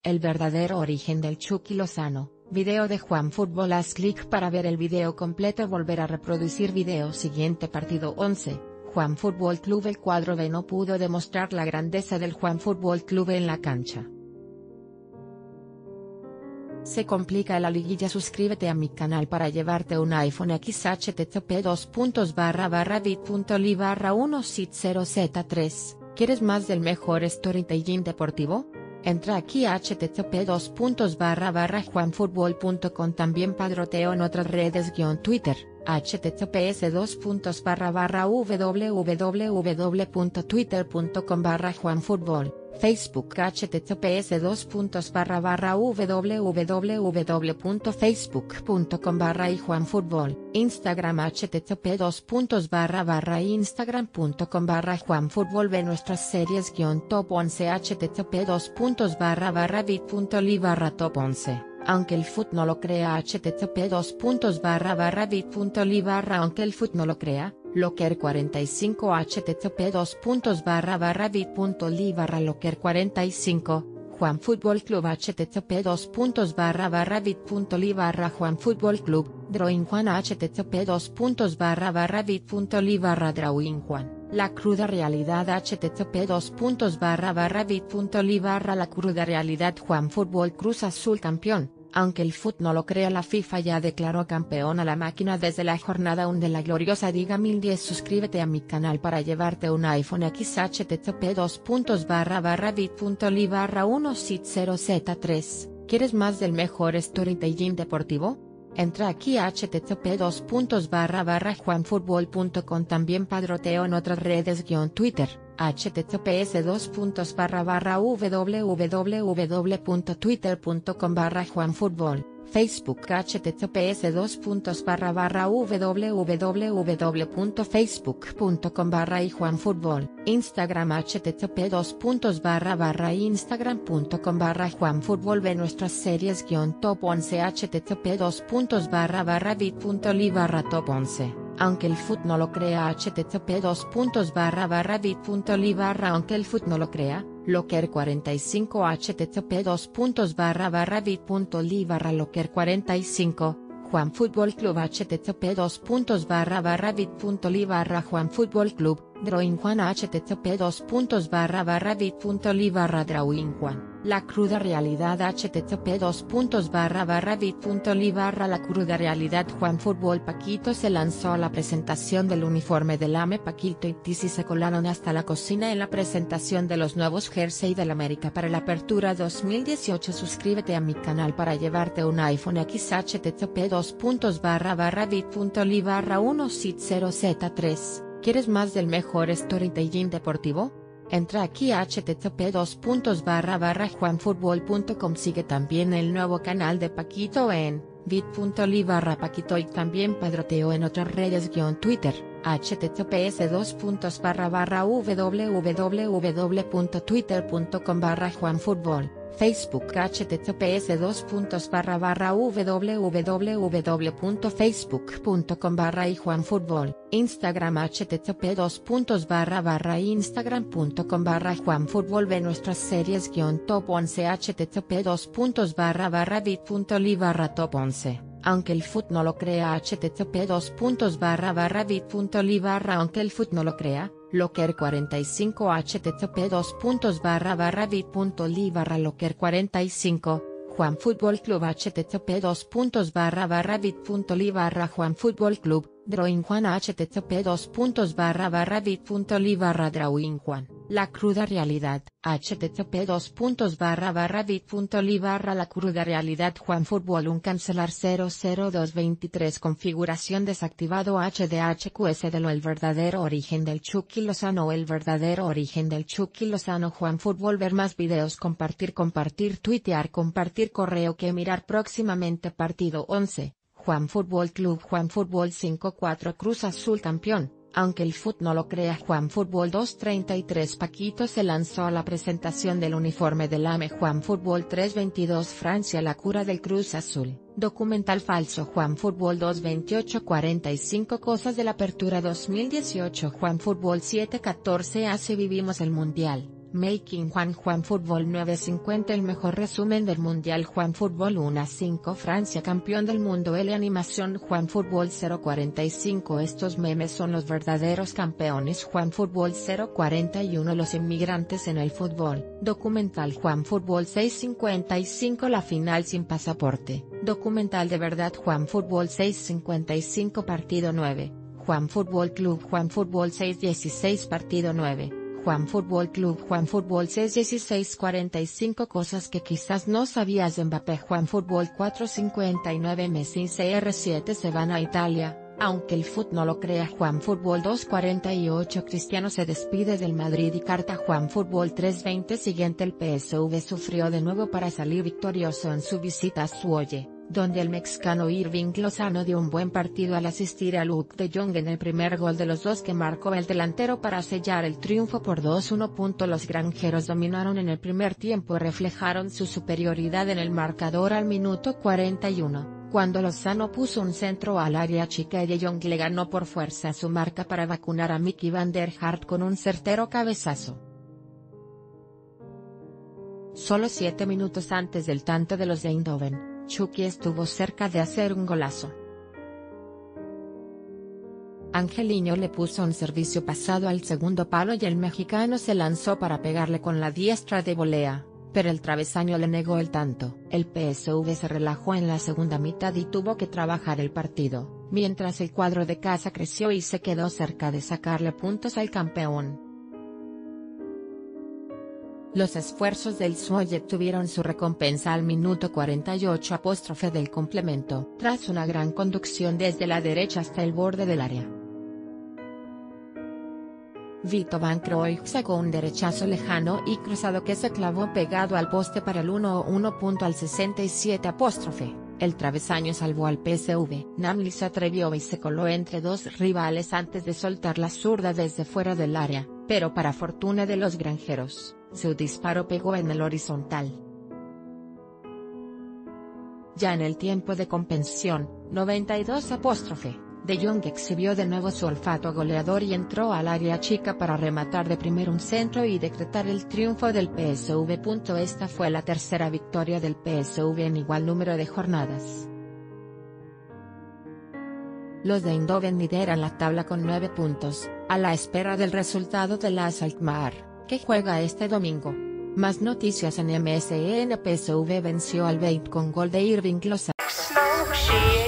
El verdadero origen del Chucky Lozano. Video de Juan Fútbol. Haz clic para ver el video completo. Volver a reproducir video. Siguiente partido 11. Juan Fútbol Club. El cuadro B no pudo demostrar la grandeza del Juan Fútbol Club en la cancha. Se complica la liguilla. Suscríbete a mi canal para llevarte un iPhone X. http://bit.ly/1sit0z3. ¿Quieres más del mejor storytelling deportivo? Entra aquí a http://juanfutbol.com. También padroteo en otras redes Twitter, https://www.twitter.com/juanfutbol, Facebook https://www.facebook.com/juanfutbol, Instagram http://instagram.com/juanfutbol. Ve nuestras series Top 11 http://bit.ly/top 11. Aunque el FUT no lo crea. http://bit.ly/aunque el FUT no lo crea, Locker45 http://bit.ly/locker45, Juan Fútbol Club http://bit.ly/Juan Fútbol Club, Drawing Juan http://bit.ly/Drawing Juan. La cruda realidad http://bit.ly/La cruda realidad. Juan Fútbol Cruz Azul campeón. Aunque el FUT no lo crea, la FIFA ya declaró campeón a la máquina desde la jornada 1 de la gloriosa Liga 1010. Suscríbete a mi canal para llevarte un iPhone X. http://bit.ly/1sit0z3. ¿Quieres más del mejor storytelling deportivo? Entra aquí a http://juanfutbol.com. También padroteo en otras redes Twitter, https://www.twitter.com/juanfutbol, Facebook https://www.facebook.com/juanfutbol, Instagram http://instagram.com/juanfutbol. Ve nuestras series Top 11 http://bit.ly/top 11. Aunque el FUT no lo crea. http://bit.ly/aunque el FUT no lo crea, Locker45 http://bit.ly/locker45, Juan Fútbol Club http://bit.ly/Juan Fútbol Club, Drawing Juan http://bit.ly/Drawing Juan. La cruda realidad http://bit.ly/La cruda realidad. Juan Fútbol. Paquito se lanzó a la presentación del uniforme del AME. Paquito y Tizi se colaron hasta la cocina en la presentación de los nuevos jersey del América para la apertura 2018. Suscríbete a mi canal para llevarte un iPhone X. http://bit.ly/1sit0z3. ¿Quieres más del mejor storytelling deportivo? Entra aquí a http://juanfutbol.com. Sigue también el nuevo canal de Paquito en bit.ly/Paquito y también padroteo en otras redes Twitter, https://www.twitter.com/juanfutbol, Facebook https://www.facebook.com/juanfutbol, Instagram http://instagram.com/juanfutbol. Ve nuestras series Top 11 http://bit.ly/top 11. Aunque el FUT no lo crea. http://bit.ly/aunque el FUT no lo crea, Locker45 http://bit.ly/Locker45, Juan Fútbol Club http://bit.ly/Juan Fútbol Club, Drawing Juan http://bit.ly/Drawing Juan. La cruda realidad http://bit.ly/La cruda realidad. Juan Fútbol. Un cancelar 00223. Configuración desactivado HDHQS de lo. El verdadero origen del Chucky Lozano. El verdadero origen del Chucky Lozano. Juan Fútbol. Ver más videos. Compartir, tuitear, compartir correo que mirar próximamente. Partido 11. Juan Fútbol Club. Juan Fútbol 5-4 Cruz Azul campeón. Aunque el FUT no lo crea. Juan Fútbol 2-33. Paquito se lanzó a la presentación del uniforme del AME. Juan Fútbol 3-22 Francia. La cura del Cruz Azul. Documental falso. Juan Fútbol 2-28 45 cosas de la apertura 2018. Juan Fútbol 7-14 Así vivimos el Mundial. Making Juan Fútbol 950. El mejor resumen del Mundial Juan Fútbol 1-5. Francia campeón del mundo. L animación Juan Fútbol 045. Estos memes son los verdaderos campeones. Juan Fútbol 041. Los inmigrantes en el fútbol. Documental Juan Fútbol 655. La final sin pasaporte. Documental de verdad Juan Fútbol 655. Partido 9. Juan Fútbol Club Juan Fútbol 616. Partido 9. Juan Fútbol Club Juan Fútbol 616. 45 cosas que quizás no sabías de Mbappé. Juan Fútbol 459. Messi y CR7 se van a Italia, aunque el FUT no lo crea. Juan Fútbol 248. Cristiano se despide del Madrid y carta. Juan Fútbol 320. Siguiente. El PSV sufrió de nuevo para salir victorioso en su visita a Zwolle, donde el mexicano Irving Lozano dio un buen partido al asistir a Luuk de Jong en el primer gol de los dos que marcó el delantero para sellar el triunfo por 2-1. Los granjeros dominaron en el primer tiempo y reflejaron su superioridad en el marcador al minuto 41, cuando Lozano puso un centro al área chica y de Jong le ganó por fuerza a su marca para vacunar a Mickey van der Hart con un certero cabezazo. Solo 7 minutos antes del tanto de los de Eindhoven, Chucky estuvo cerca de hacer un golazo. Angelino le puso un servicio pasado al segundo palo y el mexicano se lanzó para pegarle con la diestra de volea, pero el travesaño le negó el tanto. El PSV se relajó en la segunda mitad y tuvo que trabajar el partido, mientras el cuadro de casa creció y se quedó cerca de sacarle puntos al campeón. Los esfuerzos del Zwolle tuvieron su recompensa al minuto 48 del complemento, tras una gran conducción desde la derecha hasta el borde del área. Vito Van Cruyff sacó un derechazo lejano y cruzado que se clavó pegado al poste para el 1-1. Al 67 el travesaño salvó al PSV. Namli se atrevió y se coló entre dos rivales antes de soltar la zurda desde fuera del área, pero para fortuna de los granjeros, su disparo pegó en el horizontal. Ya en el tiempo de compensación, 92 de Jong exhibió de nuevo su olfato goleador y entró al área chica para rematar de primero un centro y decretar el triunfo del PSV. Esta fue la tercera victoria del PSV en igual número de jornadas. Los de Eindhoven lideran la tabla con 9 puntos, a la espera del resultado de la Alkmaar, que juega este domingo. Más noticias en MSN. PSV venció al Beit con gol de Irving Lozano.